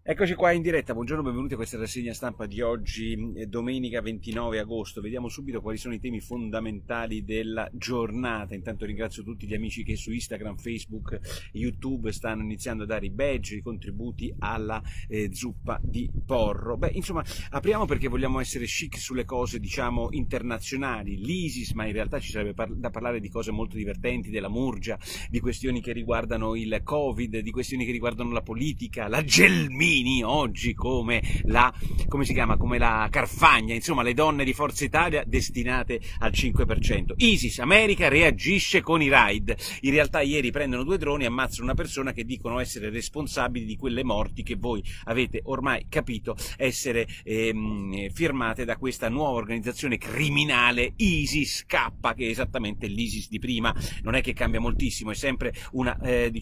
Eccoci qua in diretta, buongiorno, benvenuti a questa rassegna stampa di oggi, domenica 29 agosto. Vediamo subito quali sono i temi fondamentali della giornata. Intanto ringrazio tutti gli amici che su Instagram, Facebook, YouTube stanno iniziando a dare i badge, i contributi alla zuppa di porro. Beh, insomma, apriamo perché vogliamo essere chic sulle cose, diciamo, internazionali. L'ISIS, ma in realtà ci sarebbe da parlare di cose molto divertenti, della Murgia, di questioni che riguardano il Covid, di questioni che riguardano la politica, la Gelmini oggi come la Carfagna, insomma le donne di Forza Italia destinate al 5%. ISIS, America reagisce con i raid. In realtà ieri prendono 2 droni e ammazzano una persona che dicono essere responsabili di quelle morti che voi avete ormai capito essere firmate da questa nuova organizzazione criminale ISIS-K, che è esattamente l'ISIS di prima. Non è che cambia moltissimo, è sempre una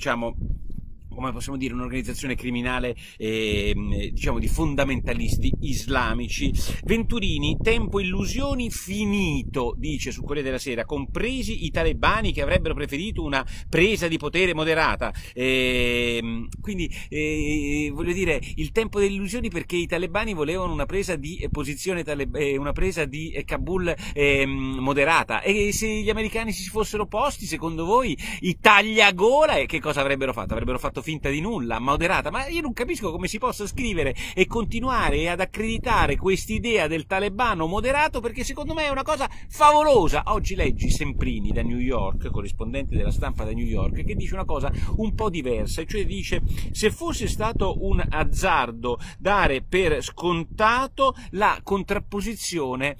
come possiamo dire, un'organizzazione criminale diciamo di fondamentalisti islamici. Venturini, tempo illusioni finito, dice sul Corriere della Sera, compresi i talebani che avrebbero preferito una presa di potere moderata. Quindi voglio dire, il tempo delle illusioni, perché i talebani volevano una presa di posizione, una presa di Kabul moderata, e se gli americani si fossero opposti, secondo voi i tagliagola che cosa avrebbero fatto? Avrebbero fatto finta di nulla, moderata. Ma io non capisco come si possa scrivere e continuare ad accreditare quest'idea del talebano moderato, perché secondo me è una cosa favolosa. Oggi leggi Semprini da New York, corrispondente della Stampa da New York, che dice una cosa un po' diversa, cioè dice: se fosse stato un azzardo dare per scontato la contrapposizione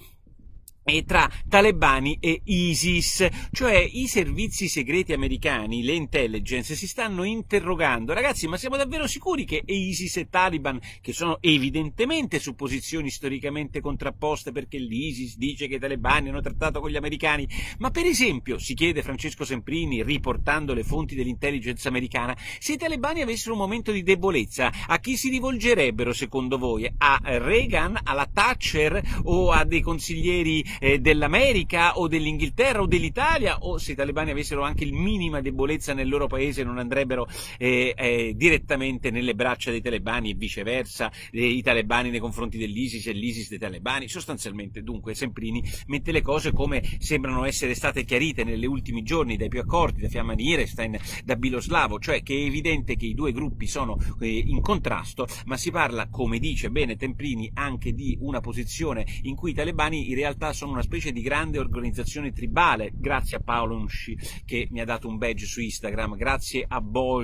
tra talebani e ISIS, cioè i servizi segreti americani, le intelligence, si stanno interrogando: ragazzi, ma siamo davvero sicuri che ISIS e Taliban, che sono evidentemente su posizioni storicamente contrapposte, perché l'ISIS dice che i talebani hanno trattato con gli americani, ma per esempio, si chiede Francesco Semprini, riportando le fonti dell'intelligence americana, se i talebani avessero un momento di debolezza, a chi si rivolgerebbero secondo voi? A Reagan, alla Thatcher o a dei consiglieri dell'America o dell'Inghilterra o dell'Italia? O se i talebani avessero anche il minima debolezza nel loro paese, non andrebbero direttamente nelle braccia dei talebani, e viceversa, i talebani nei confronti dell'ISIS e l'ISIS dei talebani? Sostanzialmente, dunque, Semprini mette le cose come sembrano essere state chiarite negli ultimi giorni dai più accorti, da Fiamma Nirenstein, da Biloslavo, cioè che è evidente che i due gruppi sono in contrasto, ma si parla, come dice bene Semprini, anche di una posizione in cui i talebani in realtà sono una specie di grande organizzazione tribale. Grazie a Paolo Usci che mi ha dato un badge su Instagram, grazie a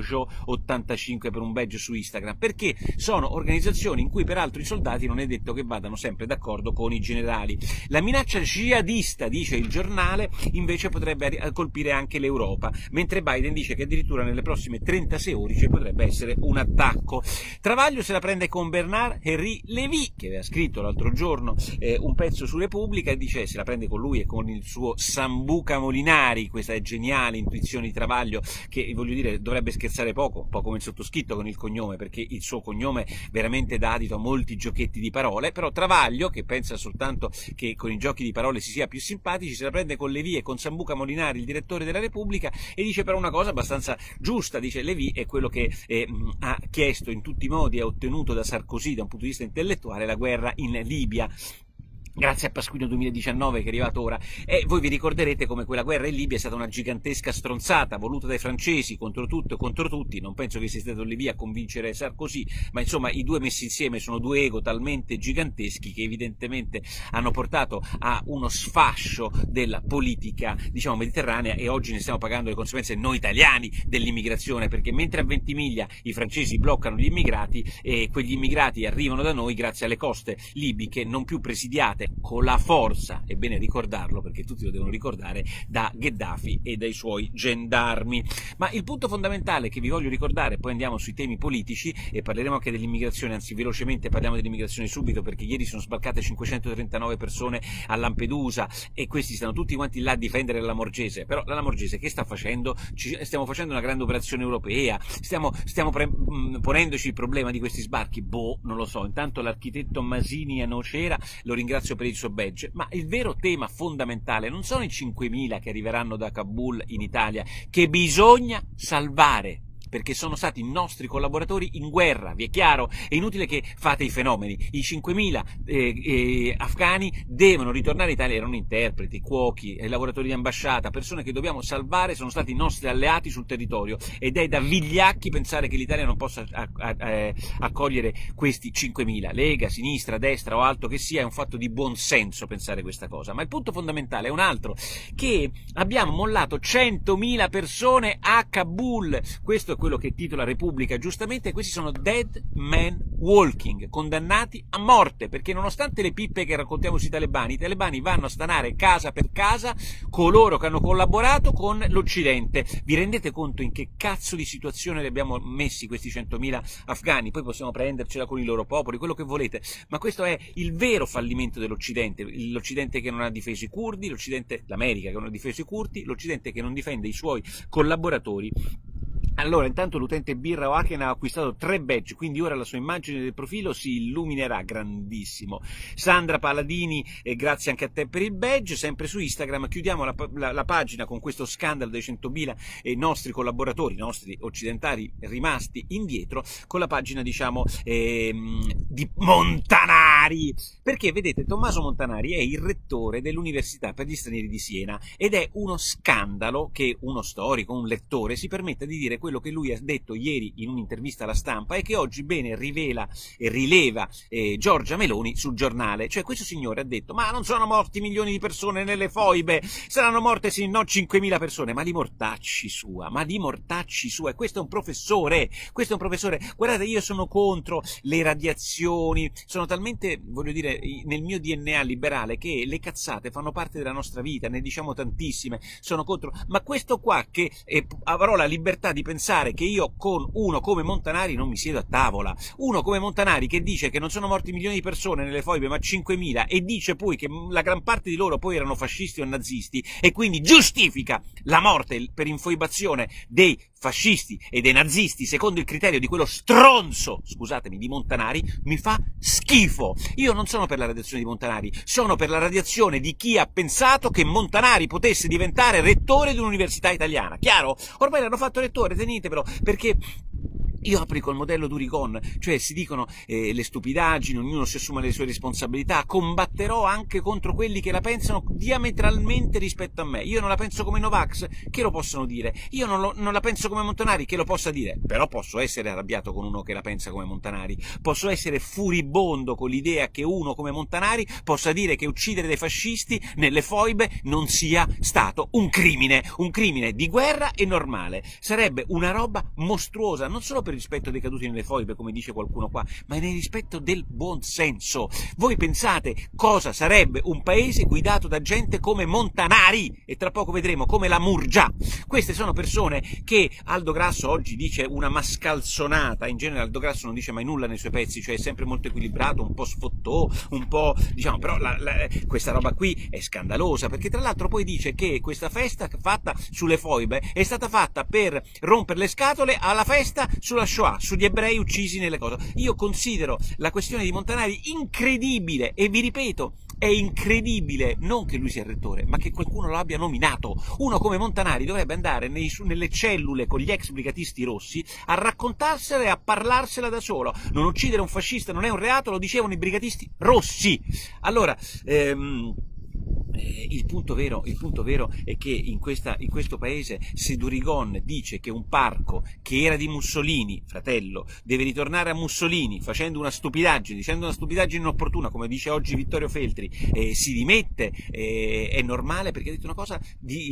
Bojo85 per un badge su Instagram, perché sono organizzazioni in cui peraltro i soldati non è detto che vadano sempre d'accordo con i generali. La minaccia jihadista, dice il giornale, invece potrebbe colpire anche l'Europa, mentre Biden dice che addirittura nelle prossime 36 ore ci potrebbe essere un attacco. Travaglio se la prende con Bernard-Henri Lévy, che aveva scritto l'altro giorno un pezzo su Repubblica, e dice se la prende con lui e con il suo Sambuca Molinari, questa geniale intuizione di Travaglio, che voglio dire dovrebbe scherzare poco, un po' come il sottoscritto con il cognome, perché il suo cognome veramente dà adito a molti giochetti di parole. Però Travaglio, che pensa soltanto che con i giochi di parole si sia più simpatici, se la prende con Lévy e con Sambuca Molinari, il direttore della Repubblica, e dice però una cosa abbastanza giusta. Dice: Lévy è quello che ha chiesto in tutti i modi e ha ottenuto da Sarkozy, da un punto di vista intellettuale, la guerra in Libia, grazie a Pasquino 2019 che è arrivato ora. E voi vi ricorderete come quella guerra in Libia è stata una gigantesca stronzata voluta dai francesi contro tutto e contro tutti. Non penso che sia stato lì a convincere Sarkozy, ma insomma i due messi insieme sono due ego talmente giganteschi che evidentemente hanno portato a uno sfascio della politica, diciamo, mediterranea, e oggi ne stiamo pagando le conseguenze noi italiani dell'immigrazione, perché mentre a Ventimiglia i francesi bloccano gli immigrati, e quegli immigrati arrivano da noi grazie alle coste libiche non più presidiate con la forza, è bene ricordarlo perché tutti lo devono ricordare, da Gheddafi e dai suoi gendarmi. Ma il punto fondamentale che vi voglio ricordare, poi andiamo sui temi politici e parleremo anche dell'immigrazione, anzi velocemente parliamo dell'immigrazione subito, perché ieri sono sbarcate 539 persone a Lampedusa e questi stanno tutti quanti là a difendere la Lamorgese. Però la Lamorgese che sta facendo? Stiamo facendo una grande operazione europea, stiamo ponendoci il problema di questi sbarchi? Boh, non lo so. Intanto l'architetto Masini a Nocera, lo ringrazio per il suo badge, ma il vero tema fondamentale non sono i 5.000 che arriveranno da Kabul in Italia, che bisogna salvare, perché sono stati nostri collaboratori in guerra, vi è chiaro? È inutile che fate i fenomeni. I 5.000 afghani devono ritornare in Italia, erano interpreti, cuochi, lavoratori di ambasciata, persone che dobbiamo salvare, sono stati i nostri alleati sul territorio, ed è da vigliacchi pensare che l'Italia non possa accogliere questi 5.000. Lega, sinistra, destra o alto che sia, è un fatto di buon senso pensare questa cosa. Ma il punto fondamentale è un altro, che abbiamo mollato 100.000 persone a Kabul. Questo è quello che titola Repubblica giustamente. Questi sono dead man walking, condannati a morte, perché nonostante le pippe che raccontiamo sui talebani, i talebani vanno a stanare casa per casa coloro che hanno collaborato con l'Occidente. Vi rendete conto in che cazzo di situazione li abbiamo messi questi 100.000 afghani? Poi possiamo prendercela con i loro popoli, quello che volete, ma questo è il vero fallimento dell'Occidente, l'Occidente che non ha difeso i curdi, l'America che non ha difeso i curdi, l'Occidente che non difende i suoi collaboratori. Allora, intanto l'utente Birra Oaken ha acquistato 3 badge, quindi ora la sua immagine del profilo si illuminerà, grandissimo. Sandra Paladini, grazie anche a te per il badge, sempre su Instagram. Chiudiamo la pagina con questo scandalo dei 100.000 nostri collaboratori, nostri occidentali rimasti indietro, con la pagina, diciamo, di Montanari. Perché, vedete, Tommaso Montanari è il rettore dell'Università per gli stranieri di Siena, ed è uno scandalo che uno storico, un lettore, si permetta di dire quello che lui ha detto ieri in un'intervista alla Stampa e che oggi bene rivela e rileva Giorgia Meloni sul Giornale. Cioè, questo signore ha detto: ma non sono morti milioni di persone nelle foibe, saranno morte sì no 5.000 persone, ma di mortacci sua, e questo è un professore, guardate, io sono contro le radiazioni, sono talmente, voglio dire, nel mio DNA liberale che le cazzate fanno parte della nostra vita, ne diciamo tantissime, sono contro, ma questo qua che avrò la libertà di pensare che io con uno come Montanari non mi siedo a tavola, uno come Montanari che dice che non sono morti milioni di persone nelle foibe ma 5.000 e dice poi che la gran parte di loro poi erano fascisti o nazisti e quindi giustifica la morte per infoibazione dei fascisti e dei nazisti secondo il criterio di quello stronzo, scusatemi, di Montanari, mi fa schifo. Io non sono per la radiazione di Montanari, sono per la radiazione di chi ha pensato che Montanari potesse diventare rettore di un'università italiana. Chiaro? Ormai l'hanno fatto rettore, tenetevelo, perché io applico il modello Durigon, cioè si dicono le stupidaggini, ognuno si assume le sue responsabilità, combatterò anche contro quelli che la pensano diametralmente rispetto a me. Io non la penso come Novax, che lo possono dire, io non la penso come Montanari, che lo possa dire, però posso essere arrabbiato con uno che la pensa come Montanari, posso essere furibondo con l'idea che uno come Montanari possa dire che uccidere dei fascisti nelle foibe non sia stato un crimine di guerra e normale, sarebbe una roba mostruosa, non solo per rispetto dei caduti nelle foibe, come dice qualcuno qua, ma nel rispetto del buon senso. Voi pensate cosa sarebbe un paese guidato da gente come Montanari, e tra poco vedremo come la Murgia. Queste sono persone che Aldo Grasso oggi dice una mascalzonata, in genere Aldo Grasso non dice mai nulla nei suoi pezzi, cioè è sempre molto equilibrato, un po' sfottò, un po', diciamo, però questa roba qui è scandalosa, perché tra l'altro poi dice che questa festa fatta sulle foibe è stata fatta per rompere le scatole alla festa sulla Shoah, sugli ebrei uccisi nelle cose. Io considero la questione di Montanari incredibile, e vi ripeto, è incredibile non che lui sia il rettore, ma che qualcuno lo abbia nominato. Uno come Montanari dovrebbe andare nelle cellule con gli ex brigatisti rossi a raccontarsela e a parlarsela da solo. Non uccidere un fascista non è un reato, lo dicevano i brigatisti rossi. Allora, il punto vero è che in questo paese, se Durigon dice che un parco che era di Mussolini, fratello, deve ritornare a Mussolini facendo una stupidaggine, dicendo una stupidaggine inopportuna, come dice oggi Vittorio Feltri, si dimette, è normale perché ha detto una cosa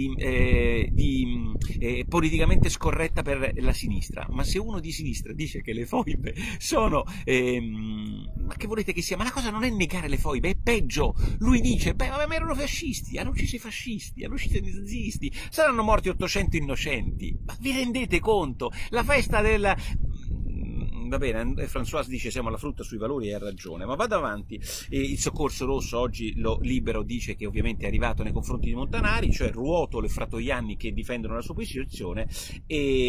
politicamente scorretta per la sinistra. Ma se uno di sinistra dice che le foibe sono ma che volete che sia? Ma la cosa non è negare le foibe, è peggio. Lui dice: beh, ma erano fascisti, hanno ucciso i fascisti, hanno ucciso i nazisti, saranno morti 800 innocenti. Ma vi rendete conto? La festa va bene, François dice siamo alla frutta sui valori e ha ragione, ma vado avanti. Il Soccorso Rosso oggi lo Libero dice che ovviamente è arrivato nei confronti di Montanari, cioè Ruotolo e Fratoianni che difendono la sua posizione, e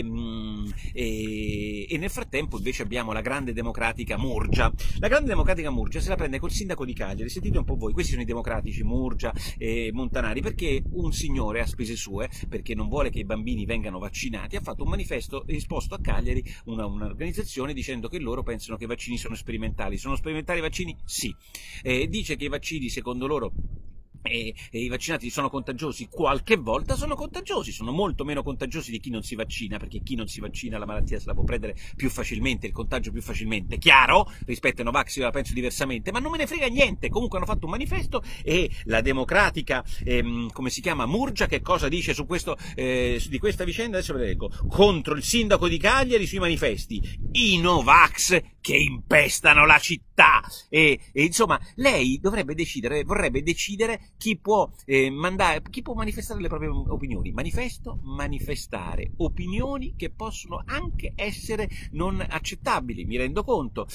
nel frattempo invece abbiamo la grande democratica Murgia. La grande democratica Murgia se la prende col sindaco di Cagliari. Sentite un po' voi, questi sono i democratici Murgia e Montanari, perché un signore a spese sue, perché non vuole che i bambini vengano vaccinati, ha fatto un manifesto esposto a Cagliari, un'organizzazione, dicendo che loro pensano che i vaccini sono sperimentali. Sono sperimentali i vaccini? Sì. Dice che i vaccini secondo loro e i vaccinati sono contagiosi, qualche volta sono contagiosi, sono molto meno contagiosi di chi non si vaccina, perché chi non si vaccina la malattia se la può prendere più facilmente, il contagio più facilmente, chiaro, rispetto ai Novax io la penso diversamente, ma non me ne frega niente. Comunque hanno fatto un manifesto, e la democratica come si chiama, Murgia, che cosa dice su questo, di questa vicenda? Adesso ve la leggo. Contro il sindaco di Cagliari sui manifesti, i Novax che impestano la città, e insomma lei vorrebbe decidere chi può manifestare le proprie opinioni. Manifestare opinioni che possono anche essere non accettabili, mi rendo conto.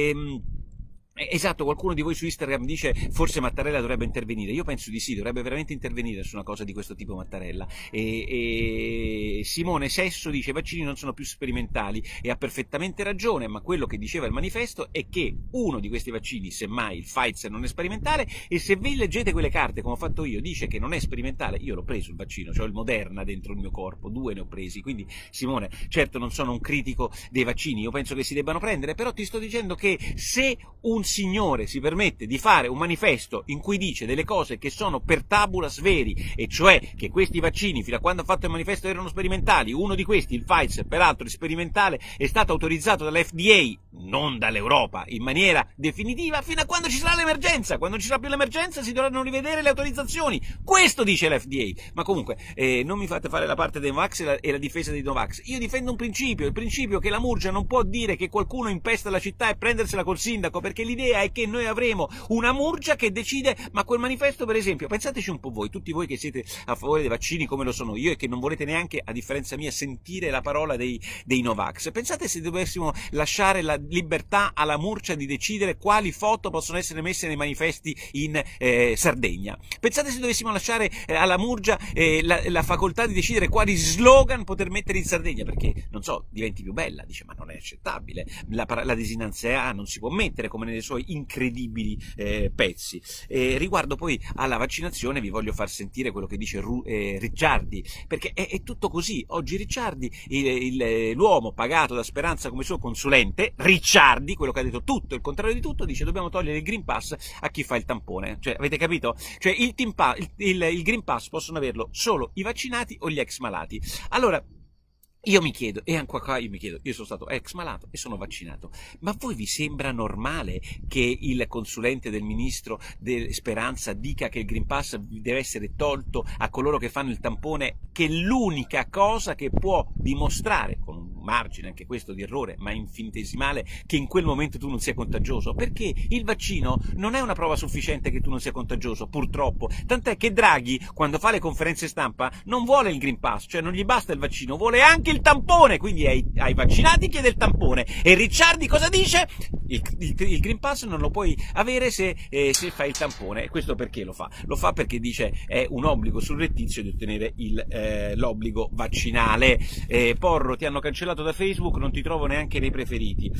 Esatto, qualcuno di voi su Instagram dice forse Mattarella dovrebbe intervenire. Io penso di sì, dovrebbe veramente intervenire su una cosa di questo tipo Mattarella. E Simone Sesso dice i vaccini non sono più sperimentali, e ha perfettamente ragione, ma quello che diceva il manifesto è che uno di questi vaccini, semmai il Pfizer, non è sperimentale, e se vi leggete quelle carte come ho fatto io, dice che non è sperimentale. Io l'ho preso il vaccino, ho il Moderna dentro il mio corpo, 2 ne ho presi, quindi Simone, certo non sono un critico dei vaccini, io penso che si debbano prendere, però ti sto dicendo che se un signore si permette di fare un manifesto in cui dice delle cose che sono per tabulas veri, e cioè che questi vaccini fino a quando ha fatto il manifesto erano sperimentali, uno di questi, il Pfizer, peraltro è sperimentale, è stato autorizzato dall'FDA, non dall'Europa, in maniera definitiva fino a quando ci sarà l'emergenza. Quando ci sarà più l'emergenza si dovranno rivedere le autorizzazioni, questo dice l'FDA. Ma comunque non mi fate fare la parte dei Novax e la difesa dei Novax. Io difendo un principio, il principio che la Murgia non può dire che qualcuno impesta la città e prendersela col sindaco, perché l'idea è che noi avremo una Murgia che decide. Ma quel manifesto, per esempio, pensateci un po' voi, tutti voi che siete a favore dei vaccini come lo sono io e che non volete neanche, a differenza mia, sentire la parola dei Novax, pensate se dovessimo lasciare la libertà alla Murgia di decidere quali foto possono essere messe nei manifesti in Sardegna. Pensate se dovessimo lasciare alla Murgia la facoltà di decidere quali slogan poter mettere in Sardegna, perché, non so, diventi più bella, dice, ma non è accettabile, la desinanza A non si può mettere come nei suoi incredibili pezzi. Riguardo poi alla vaccinazione vi voglio far sentire quello che dice Ricciardi, perché è tutto così. Oggi Ricciardi, l'uomo pagato da Speranza come suo consulente, Ricciardi, quello che ha detto tutto il contrario di tutto, dice dobbiamo togliere il Green Pass a chi fa il tampone. Cioè, avete capito? Cioè il Green Pass possono averlo solo i vaccinati o gli ex malati. Allora io mi chiedo, e anche qua io mi chiedo, io sono stato ex malato e sono vaccinato, ma a voi vi sembra normale che il consulente del ministro Speranza dica che il Green Pass deve essere tolto a coloro che fanno il tampone, che è l'unica cosa che può dimostrare, con un margine anche questo di errore, ma infinitesimale, che in quel momento tu non sia contagioso? Perché il vaccino non è una prova sufficiente che tu non sia contagioso, purtroppo, tant'è che Draghi, quando fa le conferenze stampa, non vuole il Green Pass, cioè non gli basta il vaccino, vuole anche il tampone, quindi ai vaccinati chiede il tampone. E Ricciardi cosa dice? Il Green Pass non lo puoi avere se fai il tampone. E questo perché lo fa? Lo fa perché dice è un obbligo surrettizio di ottenere l'obbligo vaccinale. Porro, ti hanno cancellato da Facebook, non ti trovo neanche nei preferiti.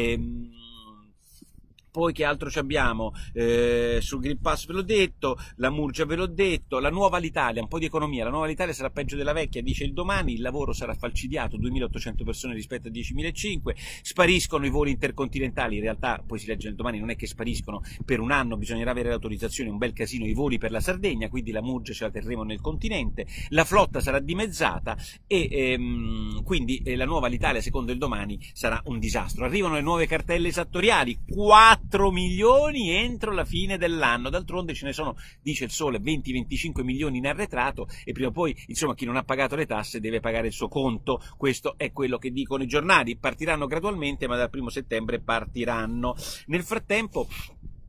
Poi che altro ci abbiamo? Sul Green Pass ve l'ho detto, la Murgia ve l'ho detto, la nuova Alitalia, un po' di economia, la nuova Alitalia sarà peggio della vecchia, dice il Domani, il lavoro sarà falcidiato, 2.800 persone rispetto a 10.500, spariscono i voli intercontinentali, in realtà poi si legge nel Domani, non è che spariscono, per un anno bisognerà avere l'autorizzazione, un bel casino i voli per la Sardegna, quindi la Murgia ce la terremo nel continente, la flotta sarà dimezzata e quindi la nuova Alitalia secondo il Domani sarà un disastro. Arrivano le nuove cartelle esattoriali, 4 milioni entro la fine dell'anno, d'altronde ce ne sono, dice il Sole, 20-25 milioni in arretrato, e prima o poi, insomma, chi non ha pagato le tasse deve pagare il suo conto. Questo è quello che dicono i giornali. Partiranno gradualmente, ma dal 1° settembre partiranno. Nel frattempo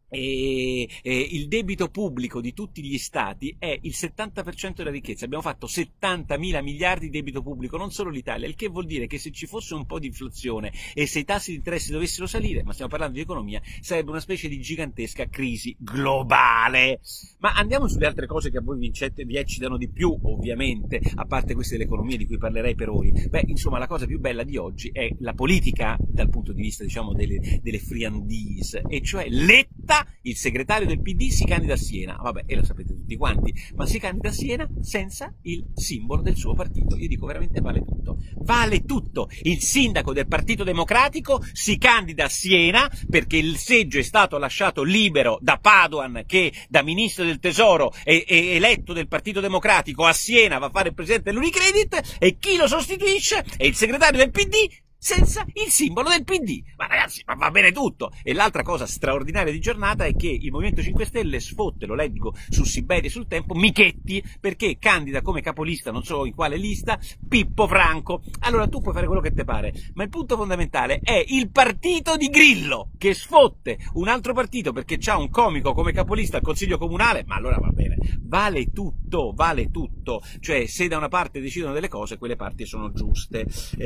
il debito pubblico di tutti gli stati è il 70% della ricchezza. Abbiamo fatto 70.000 miliardi di debito pubblico, non solo l'Italia, il che vuol dire che se ci fosse un po' di inflazione e se i tassi di interesse dovessero salire, ma stiamo parlando di economia, sarebbe una specie di gigantesca crisi globale. Ma andiamo sulle altre cose che a voi vi eccitano di più, ovviamente, a parte queste dell'economia di cui parlerei per ore. Beh, insomma, la cosa più bella di oggi è la politica dal punto di vista, diciamo, delle friandise, e cioè Letta, il segretario del PD, si candida a Siena. Vabbè, e lo sapete tutti quanti, ma si candida a Siena senza il simbolo del suo partito. Io dico veramente vale tutto. Vale tutto! Il sindaco del Partito Democratico si candida a Siena perché il seggio è stato lasciato libero da Padoan, che da ministro del Tesoro è eletto del Partito Democratico a Siena, va a fare il presidente dell'Unicredit, e chi lo sostituisce è il segretario del PD senza il simbolo del PD. Ma ragazzi, ma va bene tutto! E l'altra cosa straordinaria di giornata è che il Movimento 5 Stelle sfotte, lo leggo su Siberia e sul Tempo, Michetti, perché candida come capolista, non so in quale lista, Pippo Franco. Allora tu puoi fare quello che te pare, ma il punto fondamentale è il partito di Grillo, che sfotte un altro partito perché c'ha un comico come capolista al Consiglio Comunale. Ma allora va bene, vale tutto, vale tutto. Cioè, se da una parte decidono delle cose, quelle parti sono giuste.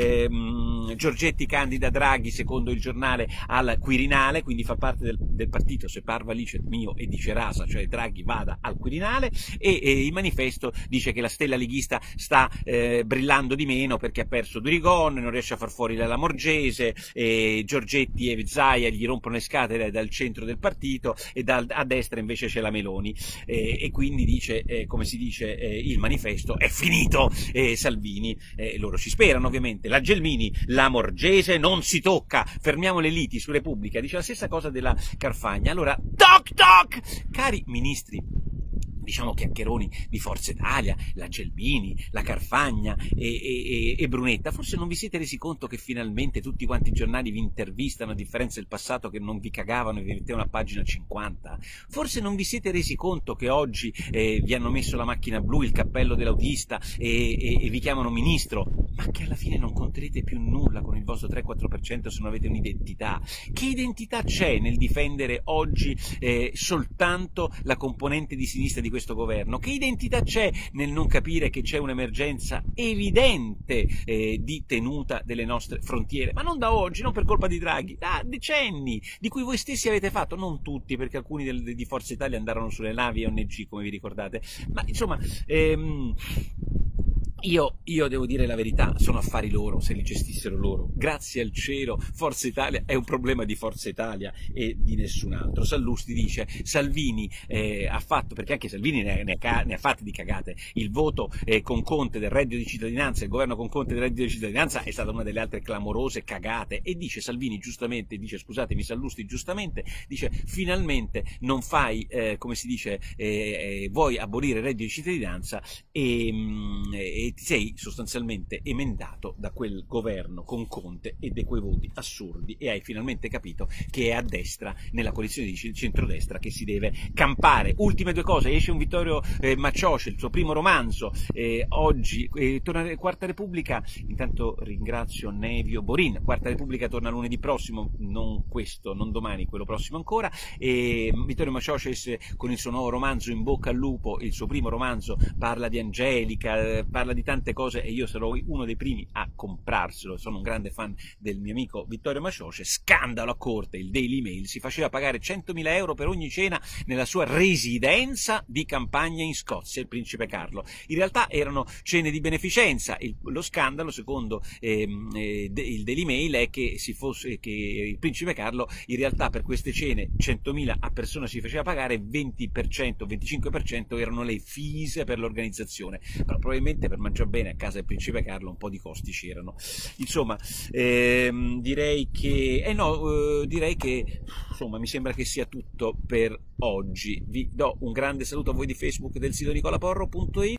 Giorgetti candida Draghi, secondo il giornale, al Quirinale, quindi fa parte del partito, se parva lice mio e dice rasa, cioè Draghi vada al Quirinale, e il manifesto dice che la stella leghista sta brillando di meno perché ha perso Durigon, non riesce a far fuori la Lamorgese, Giorgetti e Zaia gli rompono le scatole dal centro del partito, e a destra invece c'è la Meloni, e quindi dice, come si dice, il manifesto è finito, Salvini, loro ci sperano ovviamente, la Gelmini, la Morgese non si tocca, fermiamo le liti su Repubblica, dice la stessa cosa della Carfagna. Allora, toc toc, cari ministri, diciamo chiacchieroni di Forza Italia, la Gelmini, la Carfagna e Brunetta, forse non vi siete resi conto che finalmente tutti quanti i giornali vi intervistano, a differenza del passato che non vi cagavano e vi mettevano a pagina 50? Forse non vi siete resi conto che oggi vi hanno messo la macchina blu, il cappello dell'autista e vi chiamano ministro, ma che alla fine non conterete più nulla con il vostro 3-4% se non avete un'identità? Che identità c'è nel difendere oggi soltanto la componente di sinistra di questo governo? Che identità c'è nel non capire che c'è un'emergenza evidente di tenuta delle nostre frontiere? Ma non da oggi, non per colpa di Draghi, da decenni, di cui voi stessi avete fatto, non tutti, perché alcuni di Forza Italia andarono sulle navi ONG, come vi ricordate, ma insomma... Io devo dire la verità, sono affari loro, se li gestissero loro. Grazie al cielo, Forza Italia è un problema di Forza Italia e di nessun altro. Sallusti dice, Salvini ha fatto, perché anche Salvini ne ha fatte di cagate, il voto con Conte del reddito di cittadinanza, il governo con Conte del reddito di cittadinanza è stata una delle altre clamorose cagate, e dice Salvini giustamente, dice scusatemi Sallusti giustamente, dice finalmente non fai, come si dice, vuoi abolire il reddito di cittadinanza e ti sei sostanzialmente emendato da quel governo con Conte e di quei voti assurdi, e hai finalmente capito che è a destra, nella coalizione di centrodestra, che si deve campare. Ultime due cose, esce un Vittorio Macioce, il suo primo romanzo, oggi torna Quarta Repubblica, intanto ringrazio Nevio Borin, Quarta Repubblica torna lunedì prossimo, non questo, non domani, quello prossimo ancora, e Vittorio Macioce esce con il suo nuovo romanzo In bocca al lupo, il suo primo romanzo, parla di Angelica, parla di tante cose, e io sarò uno dei primi a comprarselo, sono un grande fan del mio amico Vittorio Macioce. Scandalo a corte, il Daily Mail si faceva pagare 100.000 euro per ogni cena nella sua residenza di campagna in Scozia, il principe Carlo. In realtà erano cene di beneficenza. Lo scandalo, secondo il Daily Mail, è che il principe Carlo in realtà per queste cene 100.000 a persona si faceva pagare, 20%, 25% erano le fees per l'organizzazione, però probabilmente per mangiare bene a casa del principe Carlo un po' di costi c'erano. Insomma, direi che insomma mi sembra che sia tutto per oggi. Vi do un grande saluto a voi di Facebook, del sito nicolaporro.it.